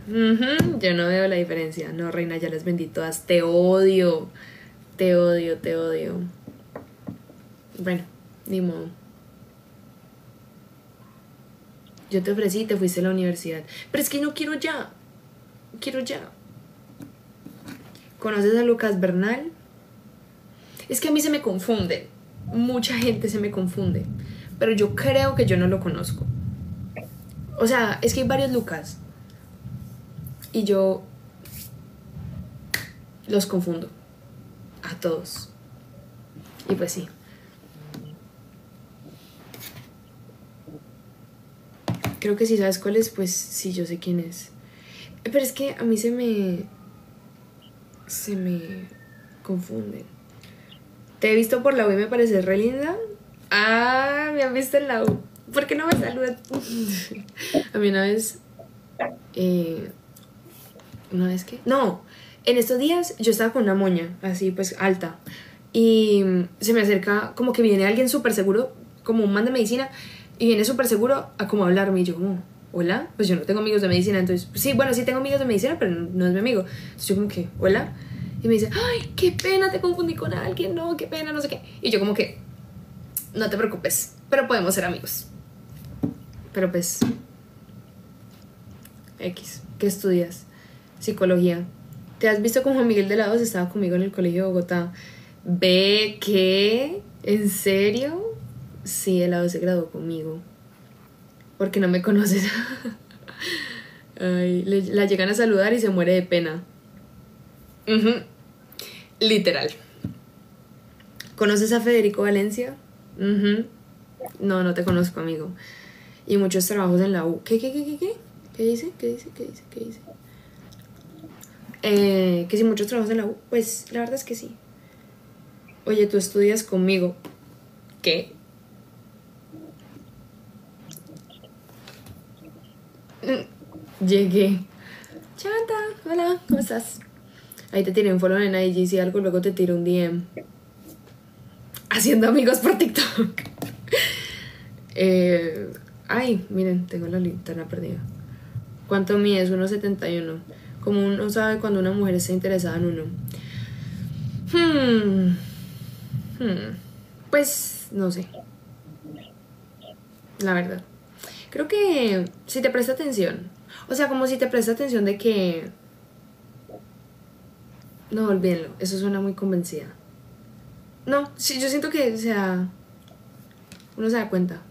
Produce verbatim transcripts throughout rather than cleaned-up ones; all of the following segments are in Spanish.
Uh-huh. Yo no veo la diferencia. No, reina, ya las vendí todas. Te odio. Te odio, te odio. Bueno, ni modo. Yo te ofrecí y te fuiste a la universidad. Pero es que no quiero ya. Quiero ya. ¿Conoces a Lucas Bernal? Es que a mí se me confunde. Mucha gente se me confunde. Pero yo creo que yo no lo conozco. O sea, es que hay varios Lucas. Y yo los confundo. A todos. Y pues sí. Creo que si sabes cuál es, pues sí, yo sé quién es. Pero es que a mí se me... Se me confunden. Te he visto por la U y me pareces re linda. Ah, me han visto en la U. ¿Por qué no me saludas? A mí una vez... Eh, ¿Una vez qué? No, en estos días yo estaba con una moña, así pues alta. Y se me acerca, como que viene alguien súper seguro, como un man de medicina, y viene súper seguro a como hablarme. Y yo como, hola, pues yo no tengo amigos de medicina. Entonces, sí, bueno, sí tengo amigos de medicina, pero no, no es mi amigo. Entonces yo como que, hola. Y me dice, ay, qué pena, te confundí con alguien, no, qué pena, no sé qué. Y yo como que, no te preocupes, pero podemos ser amigos. Pero pues, X, ¿qué estudias? Psicología. ¿Te has visto con Juan Miguel de la Hoz? Estaba conmigo en el colegio de Bogotá. ¿Ve qué? ¿En serio? Sí, el lado se graduó conmigo. Porque no me conoces. Ay, le, la llegan a saludar y se muere de pena. Uh-huh. Literal. ¿Conoces a Federico Valencia? Uh-huh. No, no te conozco, amigo. Y muchos trabajos en la U. ¿Qué, qué, qué, qué, qué? ¿Qué dice? ¿Qué dice? ¿Qué dice? ¿Qué dice? Eh, que si muchos trabajos en la U. Pues la verdad es que sí. Oye, tú estudias conmigo. ¿Qué? Llegué. Chanta, hola, ¿cómo estás? Ahí te tiré un follow en I G, si algo luego te tiro un D M. Haciendo amigos por TikTok. eh, ay, miren, tengo la linterna perdida. ¿Cuánto mides? uno setenta y uno. Como uno sabe cuando una mujer está interesada en uno. Hmm. Hmm. Pues no sé. La verdad. Creo que si te presta atención. O sea, como si te presta atención de que... No, olvídenlo. Eso suena muy convencida. No, sí, yo siento que, o sea... Uno se da cuenta.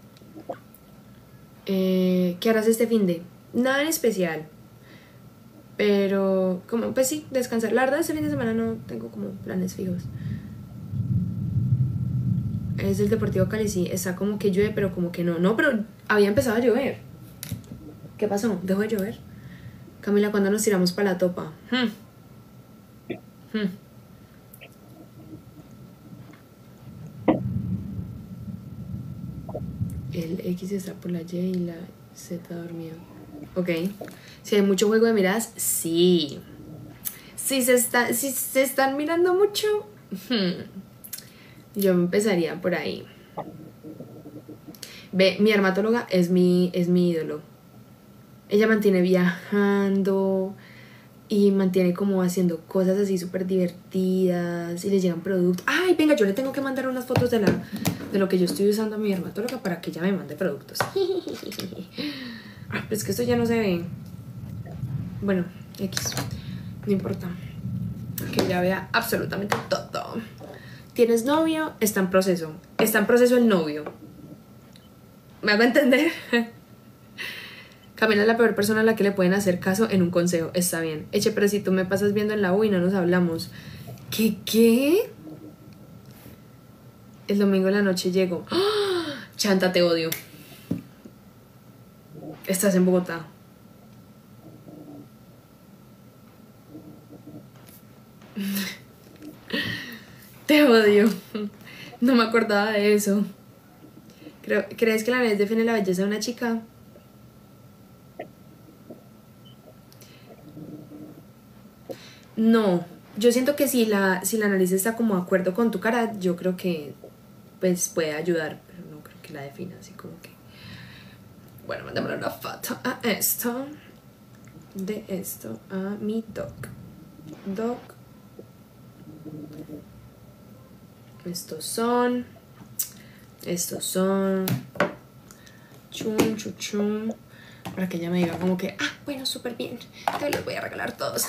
Eh, ¿Qué harás este fin de? Nada en especial. Pero, como, pues sí, descansar. La verdad, este fin de semana no tengo como planes fijos. Es el Deportivo Cali, sí. Está como que llueve, pero como que no. No, pero había empezado a llover. ¿Qué pasó? ¿Dejó de llover? Camila, ¿cuándo nos tiramos para la topa? Hmm. Hmm. El X está por la Y y la Z dormida. Ok. Si hay mucho juego de miradas, sí. Si se, está, si se están mirando mucho, hmm, yo empezaría por ahí. Ve, mi dermatóloga es mi, es mi ídolo. Ella mantiene viajando y mantiene como haciendo cosas así súper divertidas y le llegan productos. Ay, venga, yo le tengo que mandar unas fotos de, la, de lo que yo estoy usando a mi dermatóloga para que ella me mande productos. Ah, pero es que esto ya no se ve. Bueno, X, no importa. Que ella vea absolutamente todo. ¿Tienes novio? Está en proceso. Está en proceso el novio. ¿Me hago entender? Camila es la peor persona a la que le pueden hacer caso en un consejo. Está bien. Eche, pero si tú me pasas viendo en la U y no nos hablamos. ¿Qué? ¿Qué? El domingo en la noche llego. ¡Oh! Chanta, te odio. Estás en Bogotá. Te odio. No me acordaba de eso. Creo, ¿crees que la nariz define la belleza de una chica? No, yo siento que si la, si la nariz está como de acuerdo con tu cara, yo creo que pues puede ayudar, pero no creo que la defina así como que... Bueno, mándame una foto a esto. de esto a mi doc. Doc. Estos son. Estos son. Chum, chum, chum. Para que ella me diga como que, ah, bueno, súper bien. Te los voy a regalar todos.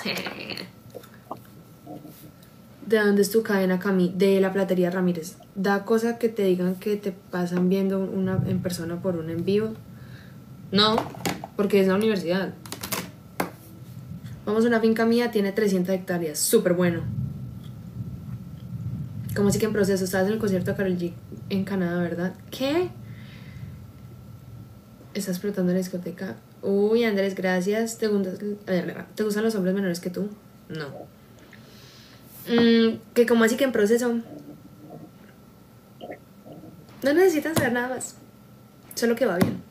¿De dónde es tu cadena, Cami? De la platería Ramírez. Da cosa que te digan que te pasan viendo una en persona por un en vivo. No, porque es la universidad. Vamos a una finca mía, tiene trescientas hectáreas. Súper bueno. Como así que en proceso? Estabas en el concierto de Karol G en Canadá, ¿verdad? ¿Qué? Estás explotando la discoteca. Uy, Andrés, gracias. ¿Te gustan, ¿te gustan los hombres menores que tú? No. Mm, que como así que en proceso. No necesitan saber nada más. Solo que va bien.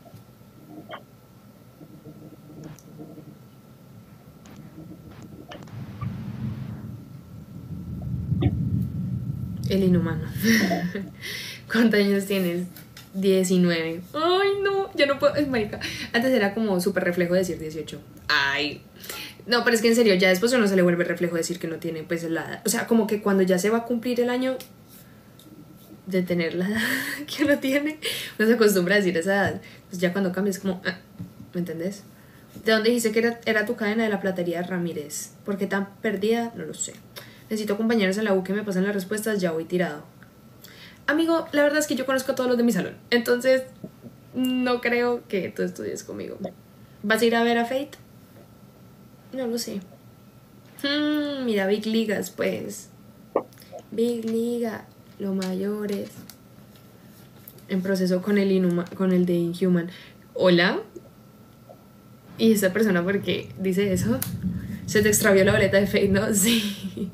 El inhumano. ¿Cuántos años tienes? diecinueve. Ay, no, ya no puedo. Es marica. Antes era como súper reflejo decir dieciocho. Ay. No, pero es que en serio, ya después uno se le vuelve reflejo decir que no tiene pues la edad. O sea, como que cuando ya se va a cumplir el año de tener la edad que uno tiene, uno se acostumbra a decir esa edad. Pues ya cuando cambia es como, ah, ¿me entendés? ¿De dónde dijiste que era, era tu cadena? De la platería Ramírez. ¿Por qué tan perdida? No lo sé. Necesito compañeros en la U que me pasen las respuestas, ya voy tirado. Amigo, la verdad es que yo conozco a todos los de mi salón, entonces no creo que tú estudies conmigo. ¿Vas a ir a ver a Fate? No lo sé. Hmm, mira, Big Ligas, pues. Big Liga, los mayores. En proceso con el, Inhuma, con el de Inhuman. ¿Hola? ¿Y esa persona por qué dice eso? Se te extravió la boleta de Fate, ¿no? Sí.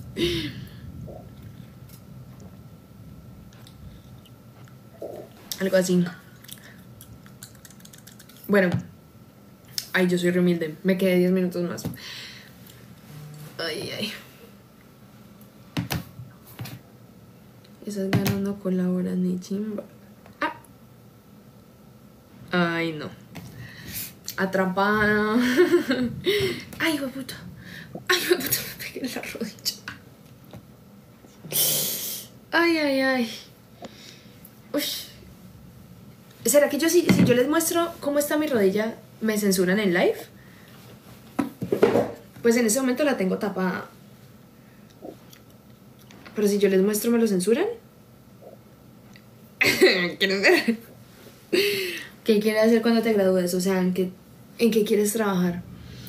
Algo así. Bueno. Ay, yo soy re humilde. Me quedé diez minutos más. Ay, ay. Estás ganando con la hora ni chimba. Ah. Ay, no. Atrapada. Ay, hijo de puta. Ay, hijo de puta, me pegué en la rodilla. Ay, ay, ay. Uy. ¿Será que yo si, si yo les muestro cómo está mi rodilla, me censuran en live? Pues en ese momento la tengo tapada. Pero si yo les muestro, ¿me lo censuran? ¿Quieren ver? ¿Qué quieres hacer cuando te gradúes? O sea, ¿en qué, ¿en qué quieres trabajar?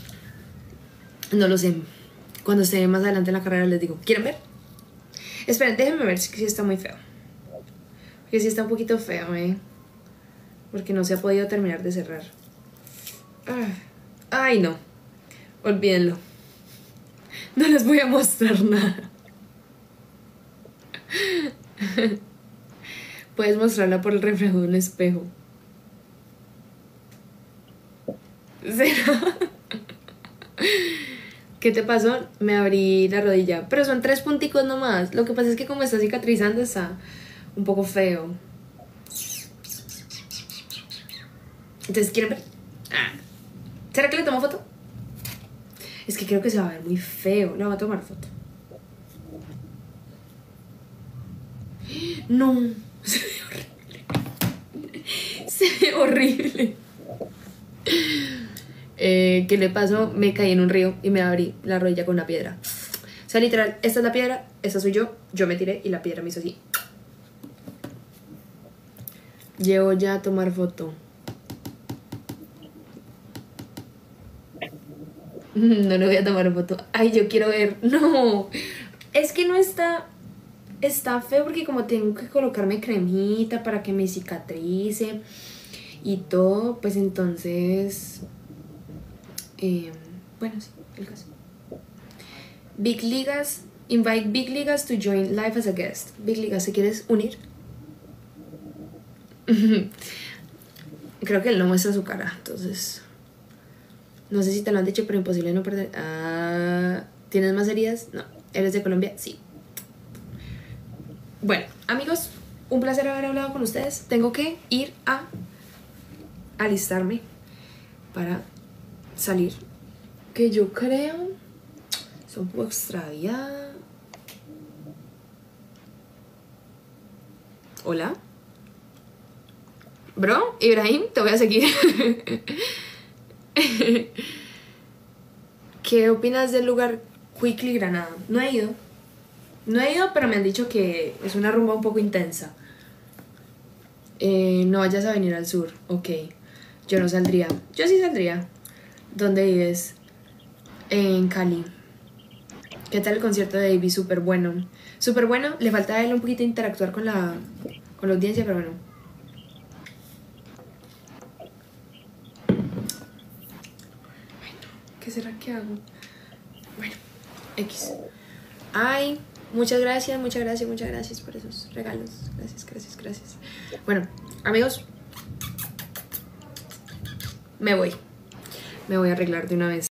No lo sé. Cuando esté más adelante en la carrera les digo, ¿quieren ver? Esperen, déjenme ver si está muy feo. Porque sí está un poquito feo, ¿eh? Porque no se ha podido terminar de cerrar. Ay, no. Olvídenlo. No les voy a mostrar nada. Puedes mostrarla por el reflejo de un espejo. ¿Será? ¿Qué te pasó? Me abrí la rodilla. Pero son tres punticos nomás. Lo que pasa es que como está cicatrizando está un poco feo. Entonces, ¿quieren ver? Ah. ¿Será que le tomo foto? Es que creo que se va a ver muy feo. Le voy a tomar foto. No. Se ve horrible. Se ve horrible. Eh, ¿Qué le pasó? Me caí en un río y me abrí la rodilla con una piedra. O sea, literal, esta es la piedra, esta soy yo. Yo me tiré y la piedra me hizo así. Llevo ya a tomar foto. No le voy a tomar foto. Ay, yo quiero ver. No. Es que no está... Está feo porque como tengo que colocarme cremita para que me cicatrice y todo, pues entonces... Eh, bueno, sí, el caso. Big Ligas. Invite Big Ligas to join live as a guest. Big Ligas, ¿se quieres unir? Creo que él no muestra su cara, entonces... No sé si te lo han dicho, pero imposible no perder. Ah, ¿tienes más heridas? No. ¿Eres de Colombia? Sí. Bueno, amigos, un placer haber hablado con ustedes. Tengo que ir a alistarme para salir que yo creo es un poco extraviada. Hola. Bro, Ibrahim, te voy a seguir. ¿Qué opinas del lugar Quickly Granada? No he ido. No he ido, pero me han dicho que es una rumba un poco intensa. Eh, no vayas a venir al sur. Ok. Yo no saldría. Yo sí saldría. ¿Dónde vives? En Cali. ¿Qué tal el concierto de Davey? Súper bueno. Súper bueno. Le falta a él un poquito interactuar con la, con la audiencia, pero bueno. ¿Qué será que hago? Bueno, X. Ay, muchas gracias, muchas gracias, muchas gracias por esos regalos. Gracias, gracias, gracias. Bueno, amigos, me voy. Me voy a arreglar de una vez.